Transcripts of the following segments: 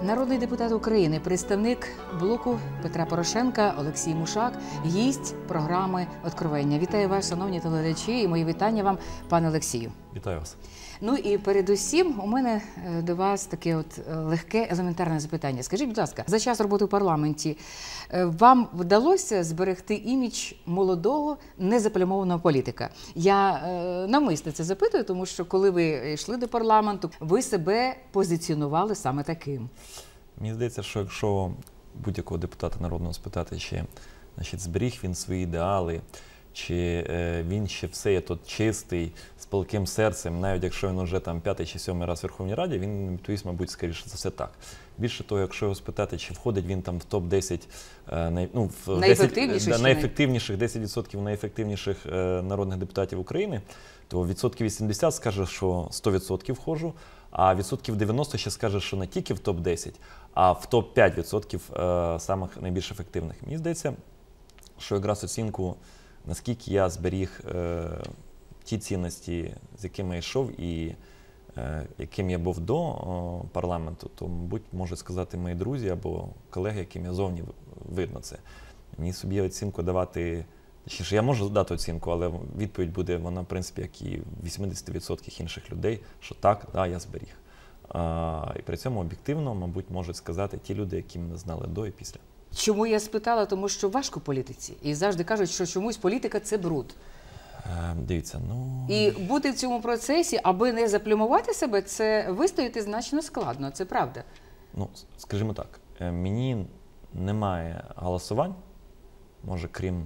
Народний депутат України, представник блоку Петра Порошенка Олексій Мушак, гість програми «Откровення». Вітаю вас, шановні телеглядачі, і мої вітання вам, пане Олексію. Вітаю вас. Ну і передусім у мене до вас таке легке, елементарне запитання. Скажіть, будь ласка, за час роботи в парламенті вам вдалося зберегти імідж молодого, незаплямованого політика? Я навмисно це запитую, тому що коли ви йшли до парламенту, ви себе позиціонували саме таким. Мені здається, що якщо будь-якого депутата народного спитати, чи зберіг він свої ідеали, чи він ще все є тут чистий, з палким серцем, навіть якщо він вже там 5-й чи 7-й раз в Верховній Раді, він відповість, мабуть, скоріше за все так. Більше того, якщо його спитати, чи входить він там в топ-10 найефективніших 10% найефективніших народних депутатів України, то відсотків 80 скаже, що 100% входжу, а відсотків 90 ще скаже, що не тільки в топ-10, а в топ-5% самих найбільш ефективних. Мені здається, що якраз оцінку, наскільки я зберіг ті цінності, з якими я йшов і яким я був до парламенту, то, мабуть, можуть сказати мої друзі або колеги, яким я зовні видно це. Мені собі оцінку давати, точніше, я можу дати оцінку, але відповідь буде вона, в принципі, як і 80% інших людей, що так, да, я зберіг. І при цьому об'єктивно, мабуть, можуть сказати ті люди, які мене знали до і після. Чому я спитала? Тому що важко політиці. І завжди кажуть, що чомусь політика – це бруд. Дивіться, І бути в цьому процесі, аби не заплюмувати себе, це вистояти значно складно, це правда. Скажімо так, мені немає голосувань, може, крім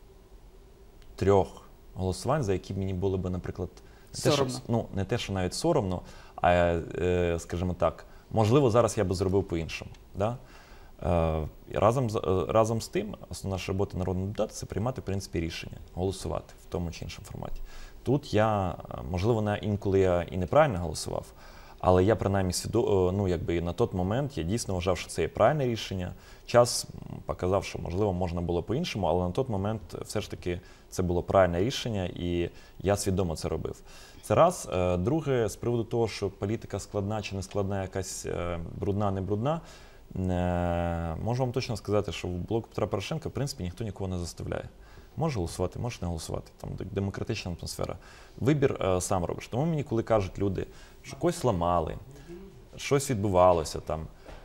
3 голосувань, за які мені було б, наприклад, не те, що навіть соромно, а, скажімо так, можливо, зараз я би зробив по-іншому. Да? Разом з тим, основна ж робота народного депутата – це приймати, в принципі, рішення, голосувати в тому чи іншому форматі. Тут я, можливо, інколи я і неправильно голосував, але я, принаймні, на той момент я дійсно вважав, що це є правильне рішення. Час показав, що, можливо, можна було по-іншому, але на той момент все ж таки це було правильне рішення, і я свідомо це робив. Це раз. Друге, з приводу того, що політика складна чи не складна, якась брудна, не брудна, можу вам точно сказати, що в блоку Петра Порошенка, в принципі, ніхто нікого не заставляє. Може голосувати, може не голосувати. Там демократична атмосфера. Вибір сам робиш. Тому мені, коли кажуть люди, що когось ламали, щось відбувалося, там,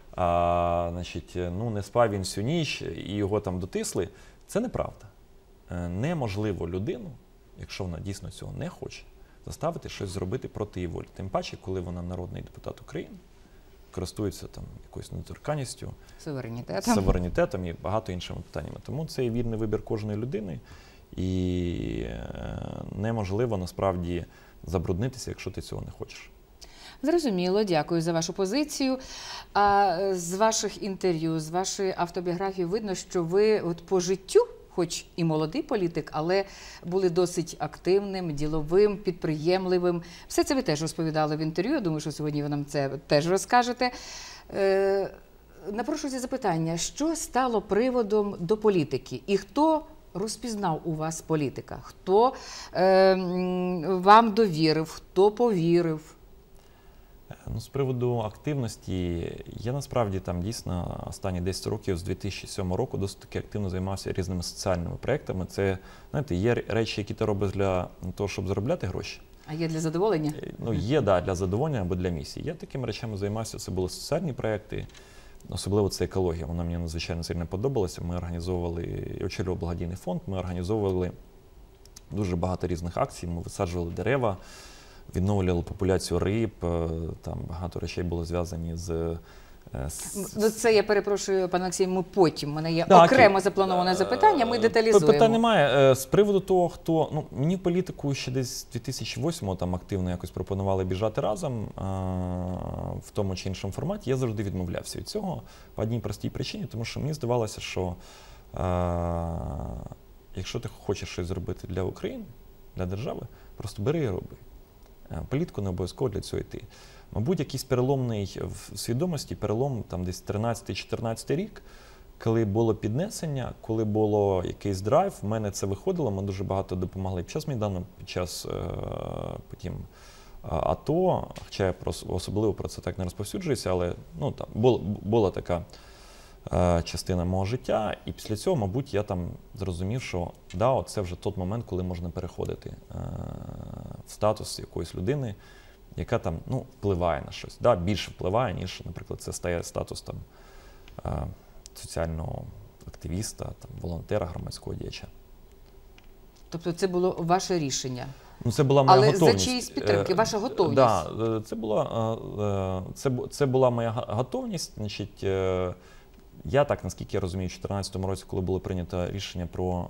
не спав він всю ніч і його там дотисли, це неправда. Неможливо людину, якщо вона дійсно цього не хоче, заставити щось зробити проти її волі. Тим паче, коли вона народний депутат України, користується там якоюсь недоторканністю, суверенітетом і багато іншими питаннями. Тому це є вільний вибір кожної людини, і неможливо насправді забруднитися, якщо ти цього не хочеш. Зрозуміло, дякую за вашу позицію. А з ваших інтерв'ю, з вашої автобіографії видно, що ви по життю, хоч і молодий політик, але були досить активним, діловим, підприємливим. Все це ви теж розповідали в інтерв'ю, я думаю, що сьогодні ви нам це теж розкажете. Напрошується запитання, що стало приводом до політики? І хто розпізнав у вас політика? Хто вам довірив, хто повірив? З приводу активності, я насправді там дійсно останні 10 років, з 2007 року, досить таки активно займався різними соціальними проєктами. Це, знаєте, є речі, які ти робиш для того, щоб заробляти гроші. А є для задоволення? Є, да, для задоволення або для місії. Я такими речами займався, це були соціальні проєкти, особливо це екологія. Вона мені надзвичайно сильно подобалася. Ми організовували, я очолював благодійний фонд, ми організовували дуже багато різних акцій, ми висаджували дерева, відновлювали популяцію риб, там багато речей було зв'язані з... Це, я перепрошую, пане Олексій, ми потім. У мене є окремо заплановане запитання, ми деталізуємо. Питань немає. З приводу того, хто... мені в політику ще десь 2008-го там активно якось пропонували біжати разом в тому чи іншому форматі. Я завжди відмовлявся від цього по одній простій причині, тому що мені здавалося, що якщо ти хочеш щось зробити для України, для держави, просто бери і роби. Політику не обов'язково для цього йти. Мабуть, якийсь переломний в свідомості, перелом там десь 13-14 рік, коли було піднесення, коли було якийсь драйв, в мене це виходило, ми дуже багато допомогли під час Майдану, під час потім АТО, хоча я особливо про це так не розповсюджуюся, але ну, там була така частина мого життя, і після цього, мабуть, я там зрозумів, що да, це вже той момент, коли можна переходити в статус якоїсь людини, яка там ну, впливає на щось. Да, більше впливає, ніж, наприклад, це стає статус там, соціального активіста, там, волонтера, громадського діяча. Тобто це було ваше рішення? Ну, це була моя але готовність. За чиїсь підтримки, ваша готовність? Да, це була моя готовність. Значить, я так, наскільки я розумію, в 2014 році, коли було прийнято рішення про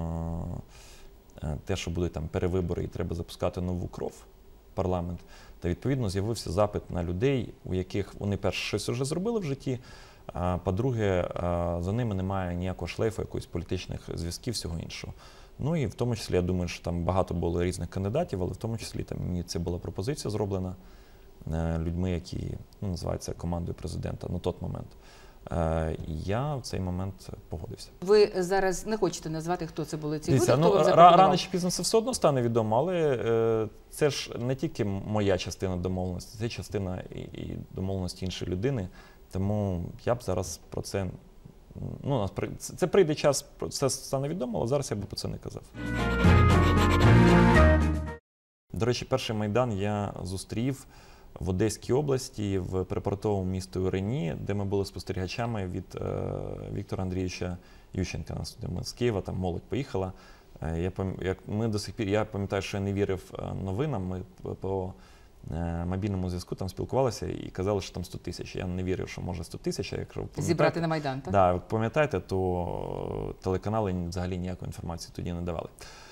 те, що будуть там перевибори і треба запускати нову кров в парламент, та відповідно з'явився запит на людей, у яких вони перше щось вже зробили в житті, а по-друге, за ними немає ніякого шлейфу, якоїсь політичних зв'язків, всього іншого. Ну і в тому числі, я думаю, що там багато було різних кандидатів, але в тому числі там мені це була пропозиція зроблена людьми, які ну, називаються командою президента на той момент. І я в цей момент погодився. Ви зараз не хочете назвати, хто це були ці люди, Дивіться, хто вам ну, запропонував? рано чи пізно це все одно стане відомо, але це ж не тільки моя частина домовленості, це частина і домовленості іншої людини. Тому я б зараз про це, ну, це прийде час, це стане відомо, але зараз я б про це не казав. До речі, перший Майдан я зустрів в Одеській області, в припортовому місті Орені, де ми були спостерігачами від Віктора Андрійовича Ющенка. Ми з Києва, там молодь поїхала. Ми до сих пір, я пам'ятаю, що я не вірив новинам, ми по мобільному зв'язку там спілкувалися і казали, що там 100 тисяч. Я не вірив, що може 100 тисяч. Зібрати на Майдан, так? Да, пам'ятаєте, то телеканали взагалі ніякої інформації тоді не давали.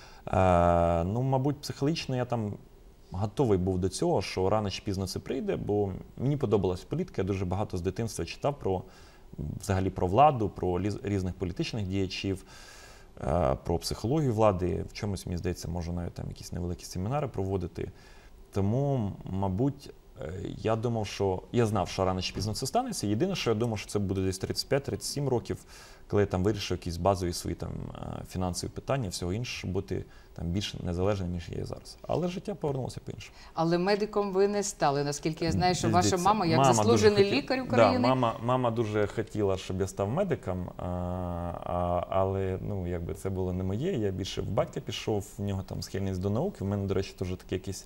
Ну, мабуть, психологічно я там готовий був до цього, що рано чи пізно це прийде, бо мені подобалась політика, я дуже багато з дитинства читав взагалі про владу, про різних політичних діячів, про психологію влади. В чомусь, мені здається, можу навіть там якісь невеликі семінари проводити. Тому, мабуть, я думав, що я знав, що рано чи пізно це станеться. Єдине, що я думав, що це буде десь 35-37 років, коли я там вирішив якісь базові свої там фінансові питання, всього іншого, щоб бути там більш незалежним, ніж я є зараз. Але життя повернулося по-іншому. Але медиком ви не стали, наскільки я знаю, що ваша мама, як заслужений лікар України. Да, мама дуже хотіла, щоб я став медиком, але ну, якби це було не моє. Я більше в батька пішов, в нього там схильність до науки. В мене, до речі, теж такий якийсь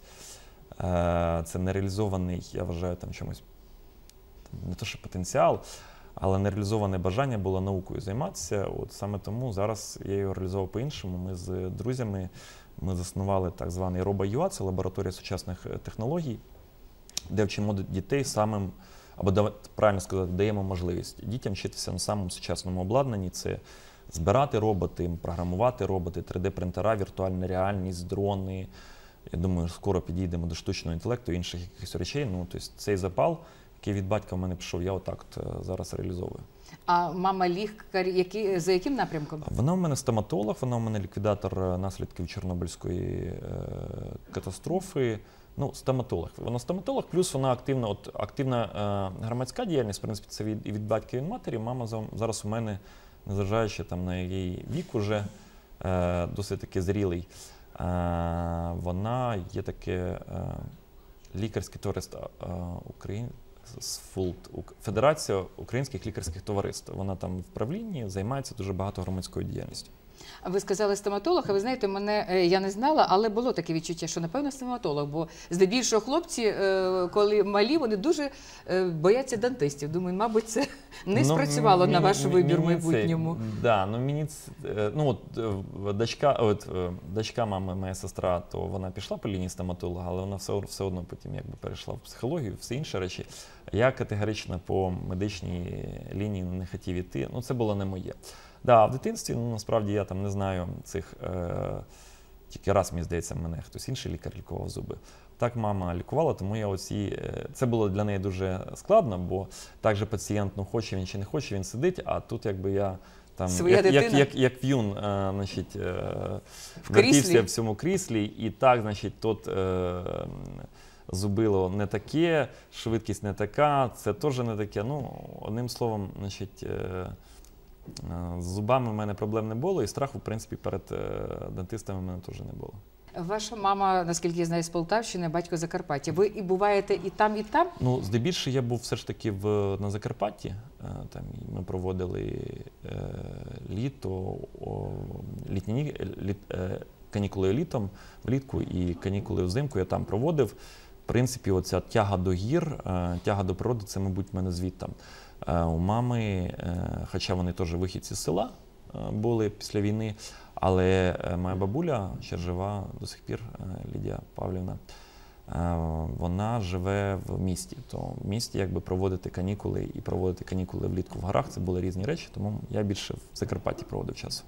це нереалізований, я вважаю, там чомусь, не то що потенціал, але нереалізоване бажання було наукою займатися. От саме тому зараз я його реалізував по-іншому. Ми з друзями заснували так званий Робо.ua, це лабораторія сучасних технологій, де вчимо дітей самим, або правильно сказати, даємо можливість дітям вчитися на самому сучасному обладнанні. Це збирати роботи, програмувати роботи, 3D-принтера, віртуальна реальність, дрони. Я думаю, скоро підійдемо до штучного інтелекту і інших якихось речей. Ну, тобто цей запал, який від батька в мене пішов, я отак зараз реалізовую. А мама лікар, за яким напрямком? Вона в мене стоматолог, вона в мене ліквідатор наслідків Чорнобильської катастрофи. Ну, стоматолог. Вона стоматолог, плюс вона активна громадська діяльність, в принципі, це від батька і від матері. Мама зараз у мене, незважаючи там на її вік уже, досить таки зрілий. Вона є таке лікарське товариство Федерація українських лікарських товариств. Вона там в правлінні займається дуже багато громадською діяльністю. Ви сказали стоматолог, а ви знаєте, я не знала, але було таке відчуття, що, напевно, стоматолог, бо здебільшого хлопці, коли малі, вони дуже бояться дантистів. Думаю, мабуть, це не спрацювало на ваш вибір в майбутньому. Дочка мами, моя сестра, то вона пішла по лінії стоматолога, але вона все одно потім якби перейшла в психологію, все інші речі. Я категорично по медичній лінії не хотів іти, ну це було не моє. Да, в дитинстві, ну, насправді, я там не знаю цих, тільки раз, мені здається, мене хтось інший лікар лікував зуби. Так мама лікувала, тому я це було для неї дуже складно, бо так же пацієнт, ну, хоче він чи не хоче, він сидить, а тут якби я там, як в'юн, значить, вертівся в цьому кріслі, і так, значить, тут зубило не таке, швидкість не така, це теж не таке, ну, одним словом, значить, З зубами в мене проблем не було, і страху, в принципі, перед дантистами в мене теж не було. Ваша мама, наскільки я знаю, з Полтавщини, батько з Закарпаття. Ви і буваєте і там, і там? Ну, здебільшого я був все ж таки на Закарпатті. Там ми проводили літо, канікули літом, влітку і канікули взимку я там проводив. В принципі, оця тяга до гір, тяга до природи, це, мабуть, в мене звідти. У мами, хоча вони теж вихідці з села були після війни, але моя бабуля ще жива до сих пір, Лідія Павлівна, вона живе в місті. То в місті якби проводити канікули і проводити канікули влітку в горах – це були різні речі, тому я більше в Закарпатті проводив часу.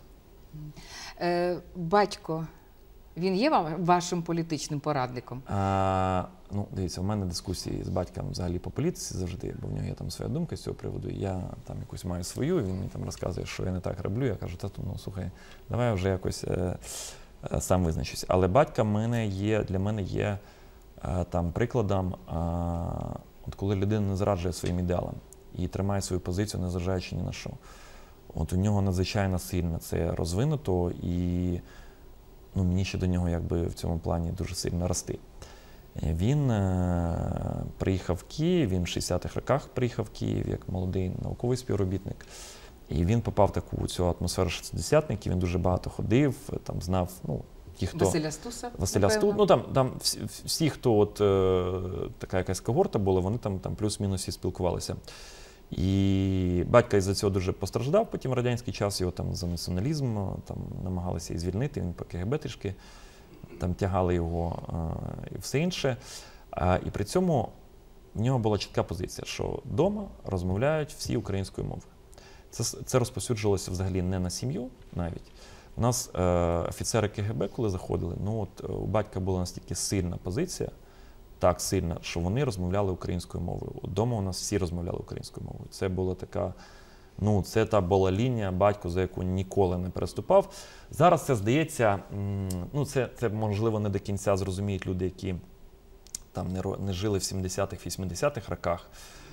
Батько, він є вашим політичним порадником? Ну, дивіться, у мене дискусії з батьком взагалі по політиці завжди, бо в нього є там своя думка з цього приводу. Я там якусь маю свою, він мені там розказує, що я не так роблю. Я кажу, ну слухай, давай я вже якось сам визначусь. Але батько для мене є там прикладом, от коли людина не зраджує своїм ідеалам і тримає свою позицію, незважаючи ні на що. От у нього надзвичайно сильно це розвинуто, і ну, мені ще до нього якби в цьому плані дуже сильно рости. Він приїхав в Київ, він в 60-х роках приїхав в Київ як молодий науковий співробітник. І він попав в таку цю атмосферу шестидесятників, він дуже багато ходив, там знав, ну, ті, хто... Василя Стуса? Василя Стуса, ну там всі, хто от така якась когорта була, вони там плюс-мінус і спілкувалися. І батько із-за цього дуже постраждав потім в радянський час, його там за націоналізм там намагалися і звільнити, він по КГБ трішки там тягали його і все інше. І при цьому в нього була чітка позиція, що вдома розмовляють всі українською мовою. Це розповсюджувалося взагалі не на сім'ю навіть. У нас офіцери КГБ, коли заходили, ну от у батька була настільки сильна позиція, так сильна, що вони розмовляли українською мовою. Вдома у нас всі розмовляли українською мовою. Це була така, ну це та була лінія, батько, за яку ніколи не переступав. Зараз це здається, ну це можливо не до кінця зрозуміють люди, які там не жили в 70-х, 80-х роках,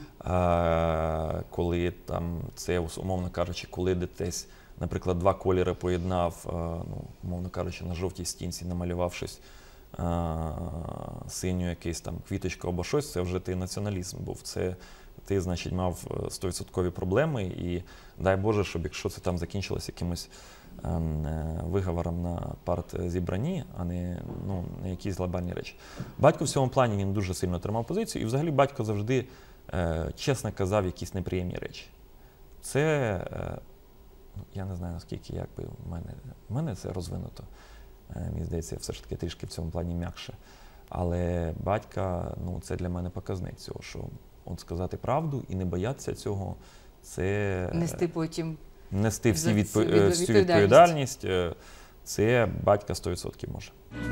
коли там це, умовно кажучи, коли десь, наприклад, два кольори поєднав, ну, умовно кажучи, на жовтій стінці намалював щось, синю якийсь там квіточку або щось, це вже ти націоналізм був. Це ти, значить, мав 100% проблеми і дай Боже, щоб якщо це там закінчилось якимось виговором на партзібранні, а не, ну, на якісь глобальні речі. Батько в цьому плані він дуже сильно тримав позицію, і взагалі батько завжди чесно казав якісь неприємні речі. Це, я не знаю, наскільки якби в мене це розвинуто. Мені здається, я все ж таки трішки в цьому плані м'якше. Але батька, ну, це для мене показник цього, що от сказати правду і не боятися цього, це... Нести потім... Нести всю відповідальність, це батька 100% може.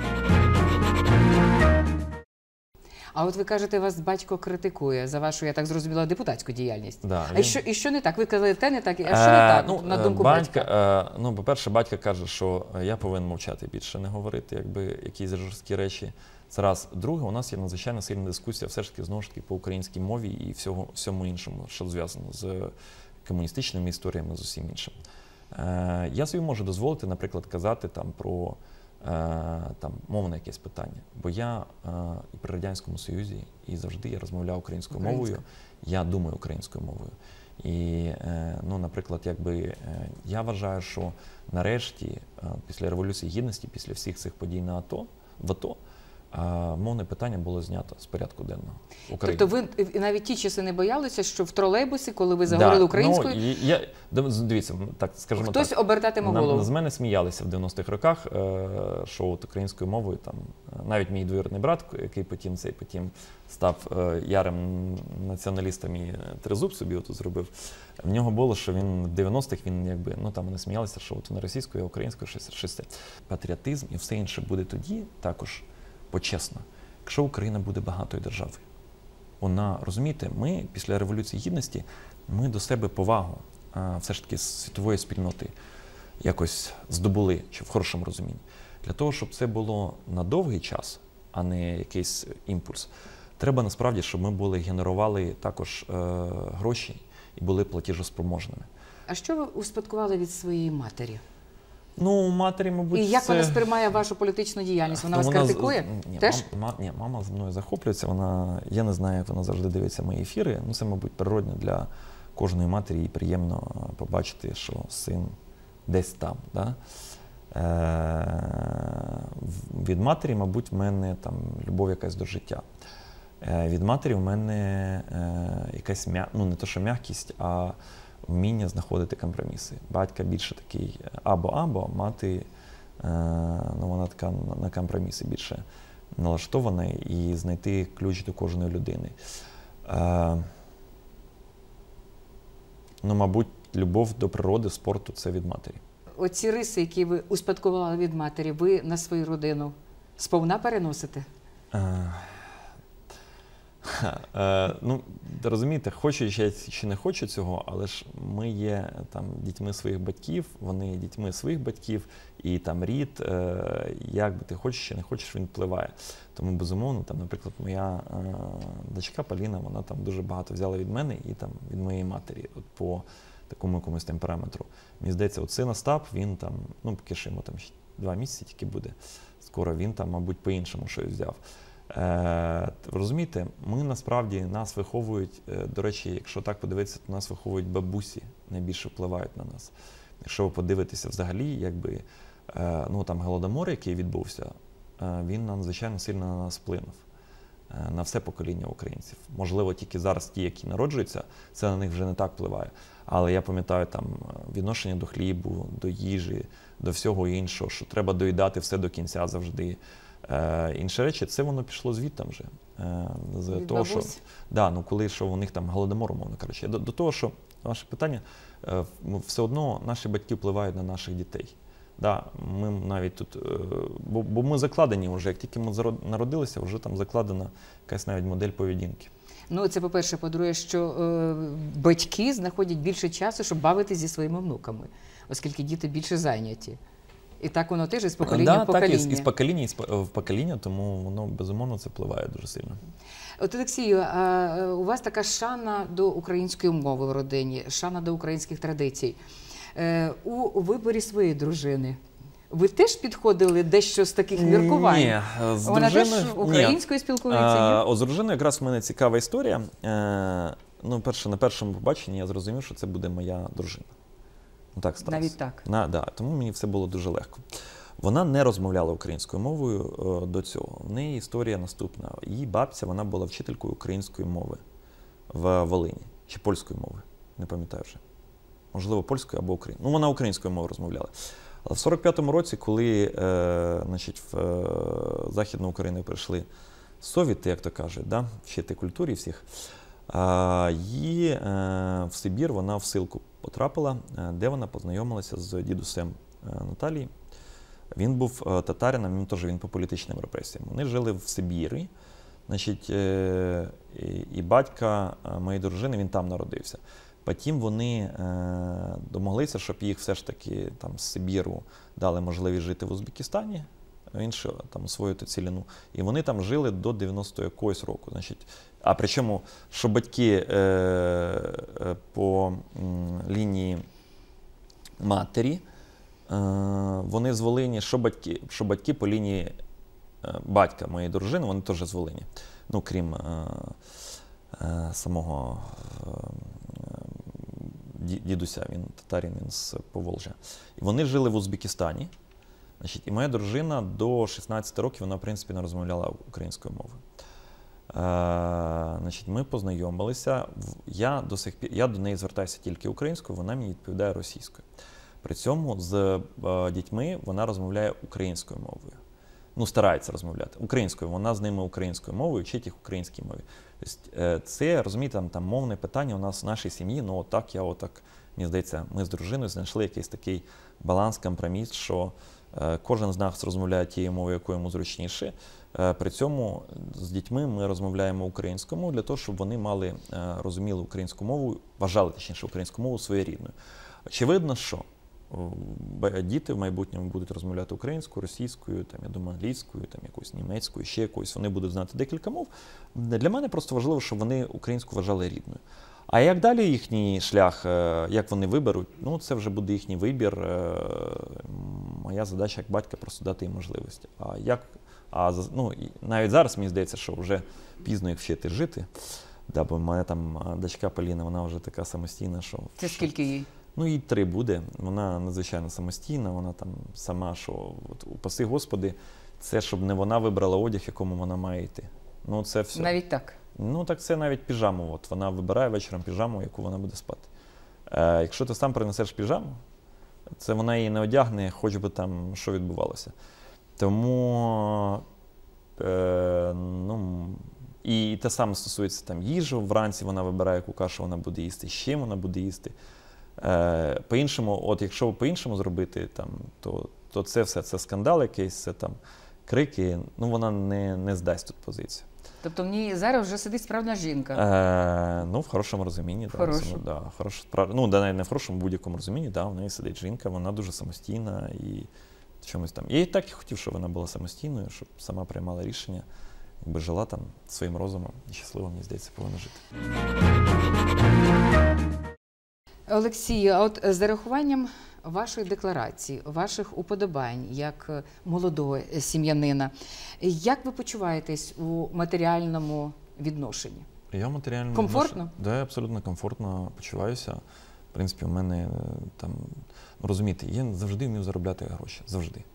А от ви кажете, вас батько критикує за вашу, я так зрозуміла, депутатську діяльність. Да, а що не так? Ви казали, те не так, а що не так, на думку батька? Ну, по-перше, батько каже, що я повинен мовчати більше, не говорити, якби якісь жорсткі речі. Це раз. Друге, у нас є надзвичайно сильна дискусія, все ж таки, знову ж таки, по українській мові і всьому іншому, що зв'язано з комуністичними історіями, з усім іншим. Я собі можу дозволити, наприклад, казати там про там, мовне якесь питання. Бо я і при Радянському Союзі, і завжди я розмовляв українською мовою, я думаю українською мовою. І, ну, наприклад, якби я вважаю, що нарешті, після Революції Гідності, після всіх цих подій в АТО, мовне питання було знято з порядку денного України. Тобто ви навіть ті часи не боялися, що в тролейбусі, коли ви заговорили українською, дивіться, так, скажімо хтось так, обертатиме голову? З мене сміялися в 90-х роках, що от українською мовою, там, навіть мій двоюрідний брат, який потім став ярим націоналістом і тризуб собі отут зробив, в нього було, що він в 90-х, він якби, ну там вони сміялися, що от не російською, а українською, щось. Патріотизм і все інше буде тоді також почесно, якщо Україна буде багатою державою. Вона, розумієте, ми після Революції Гідності, ми до себе повагу все ж таки світової спільноти якось здобули, чи в хорошому розумінні. Для того, щоб це було на довгий час, а не якийсь імпульс, треба насправді, щоб ми генерували також гроші і були платіжоспроможними. А що ви успадкували від своєї матері? Ну, у матері, мабуть, І як це... вона сприймає вашу політичну діяльність? Вона вас критикує? Ні, Теж? ні, мама з мною захоплюється. Я не знаю, як вона завжди дивиться мої ефіри. Ну, це, мабуть, природно для кожної матері, і приємно побачити, що син десь там. Да? Від матері, мабуть, в мене там любов якась до життя. Від матері в мене якась, ну, не то що м'якість, а вміння знаходити компроміси. Батька більше такий або-або, мати, ну, вона така на компроміси більше налаштована, і знайти ключ до кожної людини. Ну, мабуть, любов до природи, спорту – це від матері. Оці риси, які ви успадкували від матері, ви на свою родину сповна переносите? Ну, розумієте, хочу я чи не хочу цього, але ж ми є там дітьми своїх батьків, вони є дітьми своїх батьків, і там рід, як би ти хочеш чи не хочеш, він впливає. Тому, безумовно, там, наприклад, моя дочка Поліна, вона там дуже багато взяла від мене і там від моєї матері, от по такому якомусь темпераменту. Мені здається, от син Остап, він там, ну, поки що йому там 2 місяці тільки буде, скоро він там, мабуть, по-іншому щось взяв. Розумієте, ми насправді, нас виховують, до речі, якщо так подивитися, то нас виховують бабусі, найбільше впливають на нас. Якщо ви подивитеся взагалі, якби, ну, там Голодомор, який відбувся, він надзвичайно сильно на нас вплинув, на все покоління українців. Можливо, тільки зараз ті, які народжуються, це на них вже не так впливає. Але я пам'ятаю там відношення до хлібу, до їжі, до всього іншого, що треба доїдати все до кінця завжди. Інші речі, це воно пішло звідти вже. З того, що, да, ну, коли що у них там голодомор, умовно кажучи. До того, що ваше питання, все одно наші батьки впливають на наших дітей. Да, ми навіть тут, бо ми закладені вже, як тільки ми народилися, вже там закладена якась навіть модель поведінки. Ну, це по-перше. По-друге, що батьки знаходять більше часу, щоб бавитися зі своїми внуками, оскільки діти більше зайняті. І так воно теж із покоління в покоління. Так, із покоління в покоління, тому воно, безумовно, це впливає дуже сильно. От, Олексію, у вас така шана до української мови в родині, шана до українських традицій. У виборі своєї дружини ви теж підходили дещо з таких міркувань? Ні, з Вона дружиною... теж українською спілкується? Ні? З дружиною якраз в мене цікава історія. Ну, на першому побаченні я зрозумів, що це буде моя дружина. Так сталося. Навіть так? Да, тому мені все було дуже легко. Вона не розмовляла українською мовою до цього. В неї історія наступна. Її бабця, вона була вчителькою української мови в Волині. Чи польської мови, не пам'ятаю вже. Можливо, польською або українською. Ну, вона українською мовою розмовляла. Але в 45-му році, коли значить, в Західну Україну прийшли совіти, як то кажуть, да, вчити культурі всіх, її в Сибір, вона в ссылку потрапила, де вона познайомилася з дідусем Наталії. Він був татарином, він по політичним репресіям. Вони жили в Сибірі, значить, і батька моєї дружини, він там народився. Потім вони домоглися, щоб їх все ж таки там з Сибіру дали можливість жити в Узбекистані, інше там освоїти цілину. І вони там жили до 90 якогось року. Значить, а причому, що батьки по лінії матері, вони з Волині, що батьки по лінії батька моєї дружини, вони теж з Волині. Ну, крім самого дідуся, він татарин, він з Поволжя. І вони жили в Узбекистані. Значить, і моя дружина до 16 років, вона, в принципі, не розмовляла українською мовою. Значить, ми познайомилися. Я до неї звертаюся тільки українською, вона мені відповідає російською. При цьому з дітьми вона розмовляє українською мовою. Ну, старається розмовляти українською. Вона з ними українською мовою, вчить їх українській мові. Тобто, це, розумієте, там мовне питання у нас в нашій сім'ї, ну, отак, мені здається, ми з дружиною знайшли якийсь такий баланс, компроміс, що кожен з нас розмовляє тією мовою, якою йому зручніше. При цьому з дітьми ми розмовляємо українською мовою для того, щоб вони розуміли українську мову, вважали, точніше, українську мову своєрідною. Очевидно, що діти в майбутньому будуть розмовляти українською, російською, там, я думаю, англійською, там, якоюсь німецькою, ще якоюсь. Вони будуть знати декілька мов. Для мене просто важливо, щоб вони українську вважали рідною. А як далі їхній шлях, як вони виберуть, ну це вже буде їхній вибір. Моя задача як батька просто дати їм можливості. Ну, навіть зараз мені здається, що вже пізно їх вчити жити. Да, бо моя там дочка Поліна, вона вже така самостійна, що... Це скільки їй? Ну, їй 3 буде. Вона надзвичайно самостійна, вона там сама, що от, упаси Господи, це щоб не вона вибрала одяг, в якому вона має йти. Ну, це все. Навіть так? Ну, так це навіть піжаму. От, вона вибирає вечором піжаму, яку вона буде спати. Якщо ти сам принесеш піжаму, це вона її не одягне, хоч би там що відбувалося. Тому, ну, і те саме стосується там їжі. Вранці вона вибирає, яку кашу вона буде їсти, з чим вона буде їсти. По-іншому, от якщо по-іншому зробити, там, то це все, це скандал якийсь, це там крики, ну вона не здасть тут позицію. Тобто в ній зараз вже сидить справжня жінка? Ну, в хорошому розумінні. Хорошому. Да, ну, навіть не в хорошому, будь-якому розумінні, да, в неї сидить жінка, вона дуже самостійна і чомусь там. Я і так і хотів, щоб вона була самостійною, щоб сама приймала рішення, якби жила там своїм розумом і щасливо, мені здається, повинна жити. Олексію, а от з зарахуванням вашої декларації, ваших уподобань як молодого сім'янина, як ви почуваєтесь у матеріальному відношенні? Я матеріально... Комфортно? Да, я абсолютно комфортно почуваюся. В принципі, у мене там, ну, розумієте, я завжди вмів заробляти гроші, завжди.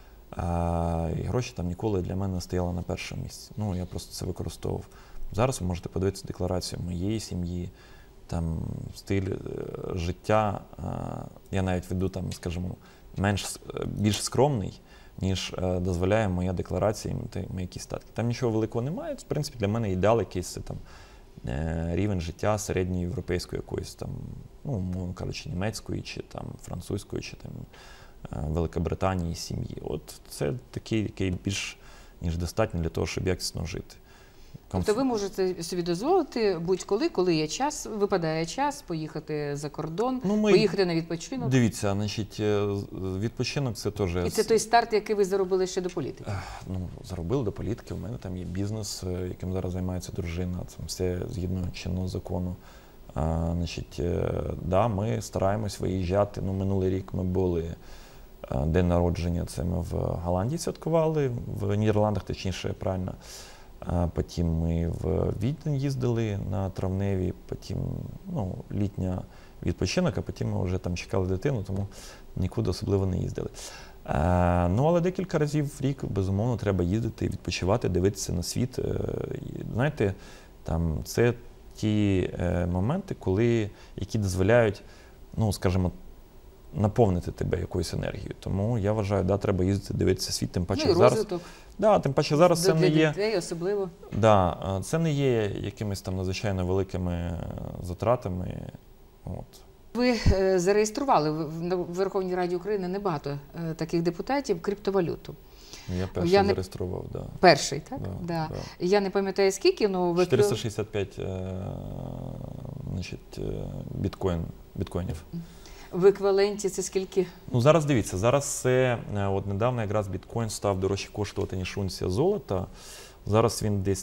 І гроші там ніколи для мене не стояли на першому місці. Ну, я просто це використовував. Зараз ви можете подивитися декларацію моєї сім'ї, там стиль життя, я навіть веду там, скажімо, більш скромний, ніж дозволяє моя декларація і мої якісь статки. Там нічого великого немає, в принципі, для мене ідеал якийсь це там рівень життя середньої європейської якоїсь там, ну, мовно кажучи, німецької, чи там французької, чи там Великобританії сім'ї. От це такий, який більш ніж достатньо для того, щоб якісно жити. Тобто ви можете собі дозволити будь-коли, коли є час, випадає час, поїхати за кордон, поїхати на відпочинок? Дивіться, значить, відпочинок це теж... І це той старт, який ви заробили ще до політики? Ну, заробили до політики, у мене там є бізнес, яким зараз займається дружина, це все згідно чинного закону. Значить, да, ми стараємось виїжджати, ну, минулий рік ми були, день народження, це ми в Голландії святкували, в Нідерландах, точніше, правильно. Потім ми в Відень їздили на травневі, потім, ну, літня відпочинок, а потім ми вже там чекали дитину, тому нікуди особливо не їздили. Ну, але декілька разів в рік, безумовно, треба їздити, відпочивати, дивитися на світ. Знаєте, там, це ті моменти, які дозволяють, ну, скажімо, наповнити тебе якоюсь енергією. Тому я вважаю, да, треба їздити, дивитися світ, тим паче зараз. Розвиток. Да, тим паче зараз це не є... Для дітей особливо. Да, це не є якимись там надзвичайно великими затратами. От. Ви зареєстрували в Верховній Раді України небагато таких депутатів криптовалюту. Я перший зареєстрував, да. Перший, так? Да, да. Да. Я не пам'ятаю скільки, але... 465 значить, біткоїнів. В еквіваленті це скільки? Ну, зараз дивіться, зараз це, от недавно якраз біткоін став дорожче коштувати, ніж унція золота. Зараз він десь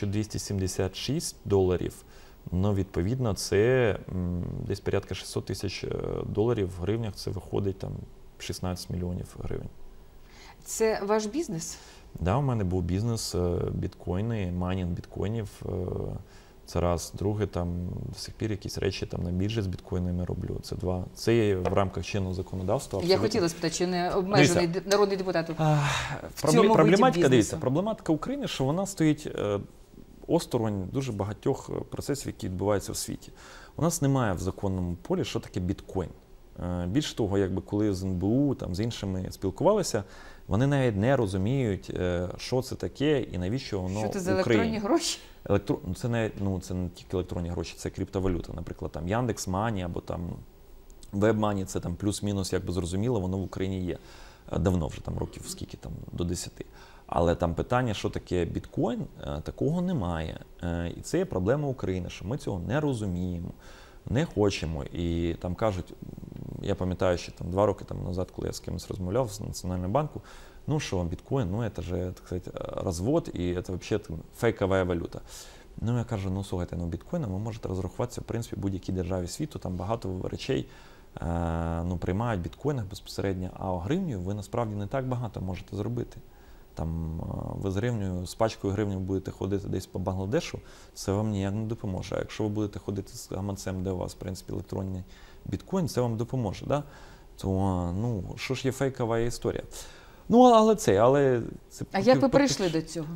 $1276. Ну, відповідно, це десь порядка $600 000 в гривнях, це виходить там 16 мільйонів гривень. Це ваш бізнес? Да, у мене був бізнес, біткоїни, майнінг біткоїнів. Це раз. Друге, там до сих пір якісь речі там на біржі з біткоїнами роблю. Це два. Це є в рамках чинного законодавства. Я хотіла спитати, чи не обмежений народний депутат в цьому проблематика, дивіться, проблематика України, що вона стоїть осторонь дуже багатьох процесів, які відбуваються в світі. У нас немає в законному полі, що таке біткоін. Більше того, якби коли з НБУ, там, з іншими спілкувалися, вони навіть не розуміють, що це таке і навіщо воно в Україні. Що це за електронні гроші? Це не тільки електронні гроші, це криптовалюта. Наприклад, там Яндекс.Мані або там WebMoney, це там плюс-мінус, якби зрозуміло, воно в Україні є. Давно вже, там років скільки, там до 10. Але там питання, що таке біткоін, такого немає. І це є проблема України, що ми цього не розуміємо, не хочемо. І там кажуть, я пам'ятаю, що там 2 роки назад, коли я з кимось розмовляв з Національного банку, ну що, біткоін, ну це же, так сказати, розвод, і це взагалі фейкова валюта. Ну, я кажу, ну, слухайте, ну, біткоїном ви можете розрахуватися, в принципі, в будь-якій державі світу, там багато речей ну, приймають в біткоїнах безпосередньо, а гривнею ви насправді не так багато можете зробити. Там ви з гривнею, з пачкою гривнів будете ходити десь по Бангладешу, це вам ніяк не допоможе. А якщо ви будете ходити з гаманцем, де у вас, в принципі, електронний біткоін, це вам допоможе. Да? То, ну, що ж є фейкова історія? Ну, але це... А як ви прийшли до цього?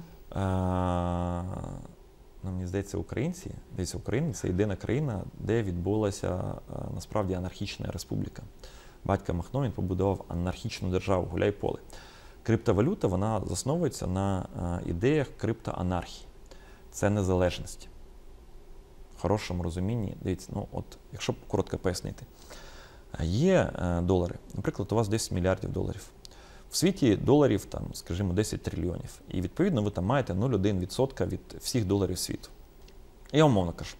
Ну, мені здається, Україна – це єдина країна, де відбулася насправді анархічна республіка. Батько Махно, він побудував анархічну державу, гуляй поле. Криптовалюта, вона засновується на ідеях криптоанархії. Це незалежність. В хорошому розумінні, дивіться, ну от, якщо коротко пояснити. Є долари, наприклад, у вас 10 мільярдів доларів. В світі доларів, там, скажімо, 10 трильйонів. І, відповідно, ви там маєте 0,1% від всіх доларів світу. Я умовно кажу.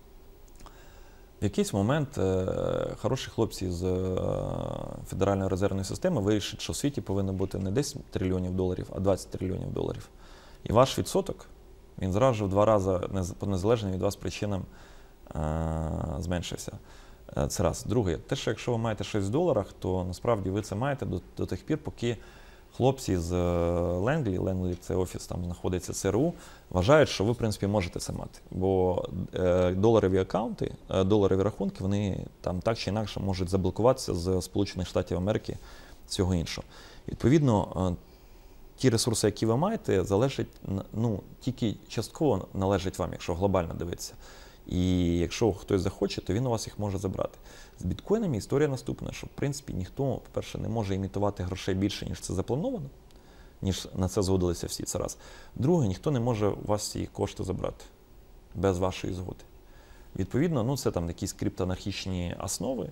В якийсь момент хороші хлопці з Федеральної резервної системи вирішать, що в світі повинно бути не 10 трильйонів доларів, а 20 трильйонів доларів. І ваш відсоток, він зразу в 2 рази по незалежним від вас причинам зменшився. Це раз. Друге, те, що якщо ви маєте щось в доларах, то насправді ви це маєте до тих пір, поки хлопці з Ленглі, це офіс, там знаходиться ЦРУ, вважають, що ви, в принципі, можете це мати. Бо доларові акаунти, доларові рахунки, вони там так чи інакше можуть заблокуватися з Сполучених Штатів Америки, всього іншого. Відповідно, ті ресурси, які ви маєте, залежать, ну, тільки частково належать вам, якщо глобально дивитися. І якщо хтось захоче, то він у вас їх може забрати. З біткоїнами історія наступна, що, в принципі, ніхто, по-перше, не може імітувати грошей більше, ніж це заплановано, ніж на це згодилися всі, це раз. Друге, ніхто не може у вас ці кошти забрати без вашої згоди. Відповідно, ну, це там якісь криптоанархічні основи.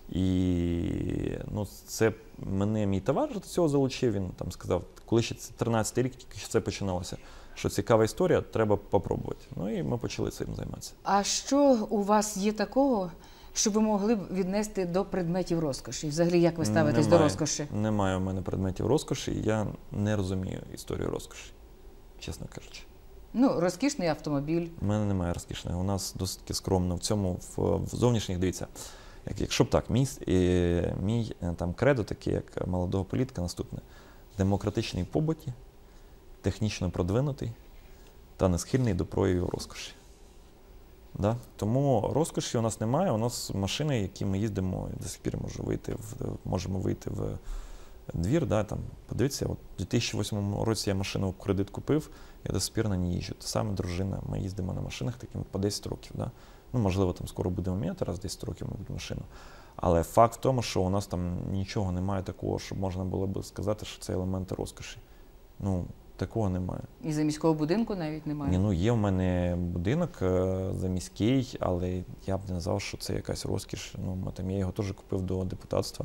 І ну, це мене мій товариш до цього залучив, він там сказав, коли ще 13-й рік тільки це починалося, що цікава історія, треба попробувати. Ну і ми почали цим займатися. А що у вас є такого, що ви могли б віднести до предметів розкоші? Взагалі, як ви ставитесь до розкоші? Немає у мене предметів розкоші, я не розумію історію розкоші, чесно кажучи. Ну, розкішний автомобіль. У мене немає розкішного, у нас досить скромно в цьому, в зовнішніх, дивіться. Якщо б так, мій там кредо таке, як молодого політика, наступне. Демократичний в побуті, технічно продвинутий та не схильний до проявів розкоші. Да? Тому розкоші у нас немає, у нас машини, які ми їздимо, до сих пір можемо вийти в двір. Да? Там, подивіться, от у 2008 році я машину в кредит купив, я до сих пір на ній їжджу. Та саме дружина, ми їздимо на машинах такими по 10 років. Да? Ну, можливо, там скоро будемо міняти, раз 10 років машину. Але факт в тому, що у нас там нічого немає такого, щоб можна було б сказати, що це елементи розкоші. Ну, такого немає. І за міського будинку навіть немає? Ні, ну, є в мене будинок заміський, але я б не назвав, що це якась розкіш. Ну, там, я його теж купив до депутатства.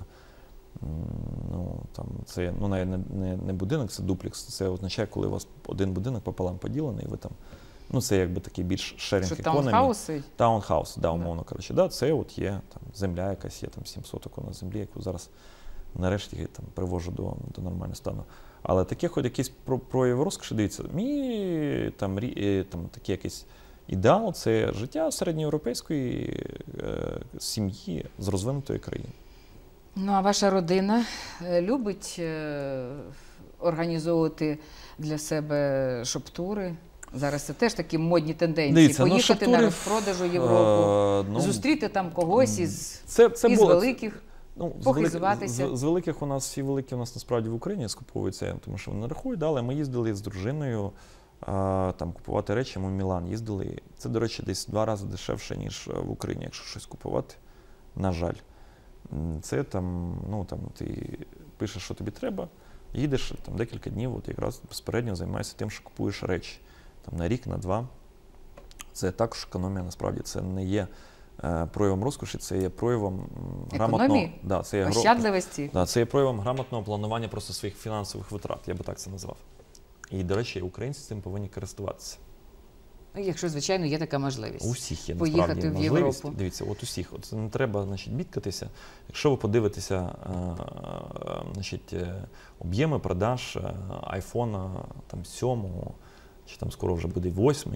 Ну, там, це навіть не будинок, це дуплекс. Це означає, коли у вас один будинок пополам поділений, і ви там. Ну, це якби такий більш шерінг економі. Таунхауси? Таунхаус, да, умовно кажучи. Да, це от є там, земля якась, є там 7 соток на землі, яку зараз нарешті там, привожу до нормального стану. Але таке хоч якийсь прояв розкоші, дивіться, мій там такий якийсь ідеал – це життя середньоєвропейської сім'ї з розвинутої країни. Ну, а ваша родина любить організовувати для себе шоп-тури? Зараз це теж такі модні тенденції. Дивіться, поїхати на розпродажу Європу, зустріти там когось із великих, похизуватися. З великих у нас, всі великі у нас насправді в Україні скуповуються, тому що вони не рахують, да, але ми їздили з дружиною там, купувати речі, ми в Мілан їздили. Це, до речі, десь 2 рази дешевше, ніж в Україні, якщо щось купувати, на жаль. Це там, ну, там, ти пишеш, що тобі треба, їдеш там декілька днів, от якраз безпередньо займаєшся тим, що купуєш речі. Там, на рік, на 2. Це також економія, насправді. Це не є проявом розкоші, це є проявом грамотного... Да, ощадливості. Да, це є проявом грамотного планування просто своїх фінансових витрат, я би так це назвав. І, до речі, українці цим повинні користуватися. Якщо, звичайно, є така можливість. У всіх є, поїхати насправді, в можливість. Європу. Дивіться, от усіх. От не треба, значить, бідкатися. Якщо ви подивитеся, значить, об'єми продаж айфона там 7, чи там скоро вже буде 8,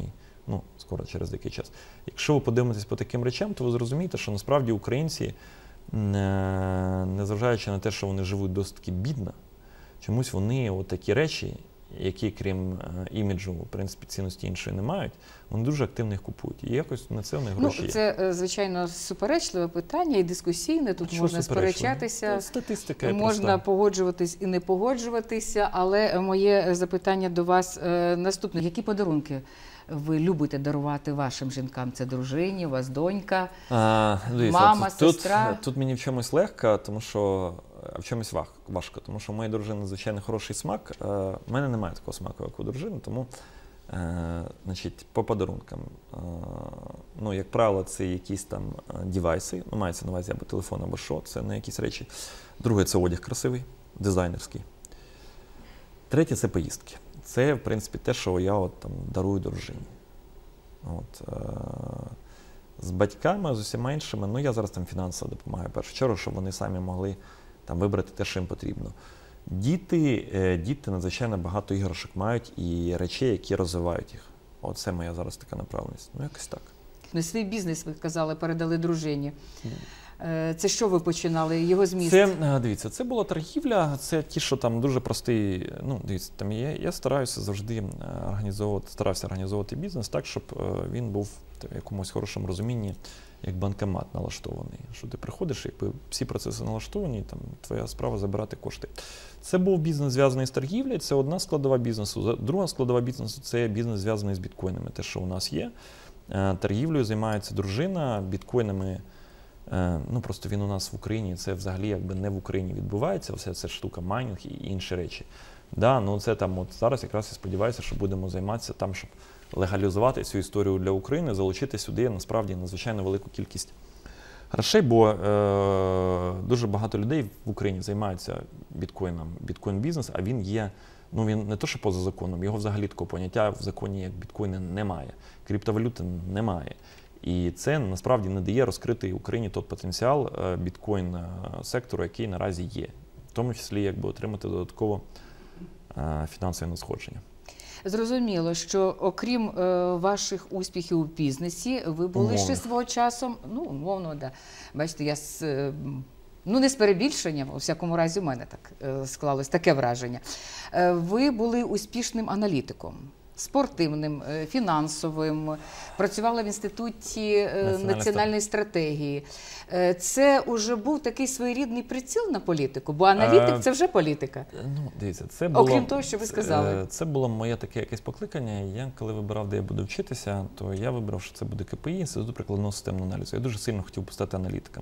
ну, скоро через деякий час. Якщо ви подивитесь по таким речам, то ви зрозумієте, що насправді українці, незважаючи на те, що вони живуть досить таки бідно, чомусь вони от такі речі, які, крім іміджу, в принципі, цінності іншої не мають, вони дуже активно їх купують. І якось на це в них гроші є. Це, звичайно, суперечливе питання і дискусійне. Тут можна сперечатися, статистика можна погоджуватись і не погоджуватися. Але моє запитання до вас наступне. Які подарунки ви любите дарувати вашим жінкам? Це дружині, у вас донька, мама, сестра? Тут мені в чомусь легко, тому що в чомусь важко, тому що у моєї дружини, звичайно, хороший смак. У мене немає такого смаку, як у дружини, тому, значить, по подарункам. Ну, як правило, це якісь там девайси, ну, мається на увазі або телефон, або що, це не якісь речі. Друге, це одяг красивий, дизайнерський. Третє, це поїздки. Це, в принципі, те, що я от, там, дарую дружині. З батьками, з усіма іншими, ну, я зараз там фінансово допомагаю в першу чергу, щоб вони самі могли там вибрати те, що їм потрібно. Діти надзвичайно багато іграшок мають і речей, які розвивають їх. Оце моя зараз така направленість. Ну, якось так. Ну, свій бізнес, ви казали, передали дружині. Це що ви починали? Його зміст? Дивіться, це була торгівля, це ті, що там дуже простий, ну, дивіться, там я стараюся завжди організовувати бізнес так, щоб він був в якомусь хорошому розумінні, як банкомат налаштований. Що ти приходиш, якби всі процеси налаштовані, там твоя справа забирати кошти. Це був бізнес, зв'язаний з торгівлею, це одна складова бізнесу. Друга складова бізнесу – це бізнес, зв'язаний з біткоїнами, те, що у нас є. Торгівлею займається дружина, біткоїнами. Ну, просто він у нас в Україні, це взагалі якби не в Україні відбувається, вся ця штука, майнінг і інші речі. Да, ну це там от зараз якраз я сподіваюся, що будемо займатися там, щоб легалізувати цю історію для України, залучити сюди насправді надзвичайно велику кількість грошей, бо дуже багато людей в Україні займаються біткоїном, біткоін-бізнес, а він є, ну він не то, що поза законом, його взагалі такого поняття в законі як біткоїни немає, криптовалюти немає. І це насправді не дає розкрити Україні той потенціал біткоін-сектору, який наразі є. В тому числі, якби отримати додатково фінансове надходження. Зрозуміло, що окрім ваших успіхів у бізнесі, ви були ще свого часу, ну, умовно, да. Бачите, я ну, не з перебільшенням, у всякому разі, у мене так склалось таке враження. Ви були успішним аналітиком. Спортивним, фінансовим, працювала в Інституті національної стратегії. Це вже був такий своєрідний приціл на політику, бо аналітик – це вже політика. Ну, дивіться, це було, окрім того, що ви сказали. Це було моє таке якесь покликання. Я, коли вибирав, де я буду вчитися, то я вибрав, що це буде КПІ, Інститут прикладного системного аналізу. Я дуже сильно хотів стати аналітиком.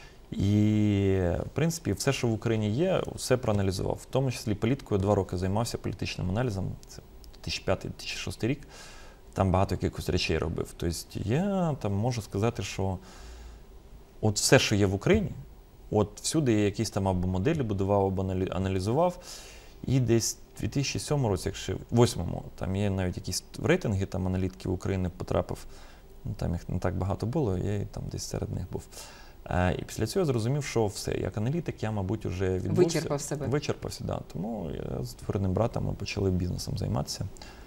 І, в принципі, все, що в Україні є, все проаналізував. В тому числі політикою 2 роки займався політичним аналізом. Це 2005-2006 рік, там багато якихось речей робив. Тобто я там можу сказати, що от все, що є в Україні, от всюди я якісь там або моделі будував, або аналізував. І десь в 2007 році, якщо в 2008-му, там є навіть якісь рейтинги там аналітиків України потрапив, ну, там їх не так багато було, я там десь серед них був. І після цього я зрозумів, що все, як аналітик, я, мабуть, вже відбувся. Вичерпав себе. Вичерпався, так. Да. Тому я з двоюрідним братом ми почали бізнесом займатися.